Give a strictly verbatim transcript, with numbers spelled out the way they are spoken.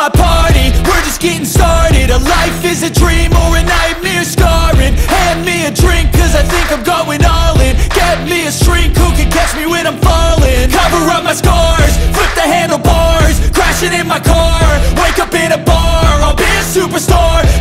my party, we're just getting started. A life is a dream or a nightmare scarring. Hand me a drink cause I think I'm going all in. Get me a shrink who can catch me when I'm falling. Cover up my scars, flip the handlebars, crashing in my car, wake up in a bar. I'll be a superstar,